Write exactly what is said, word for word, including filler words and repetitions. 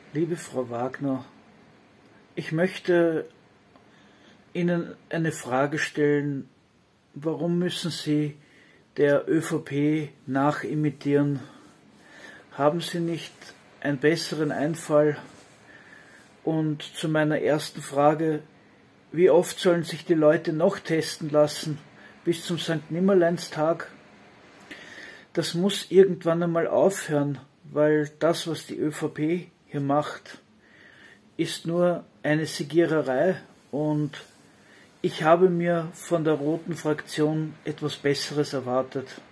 Liebe Frau Wagner, ich möchte Ihnen eine Frage stellen. Warum müssen Sie der ÖVP nachimitieren? Haben Sie nicht einen besseren Einfall? Und zu meiner ersten Frage: Wie oft sollen sich die Leute noch testen lassen? Bis zum Sankt Nimmerleinstag? Das muss irgendwann einmal aufhören, weil das, was die ÖVP hier macht, ist nur eine Segiererei, und ich habe mir von der roten Fraktion etwas Besseres erwartet.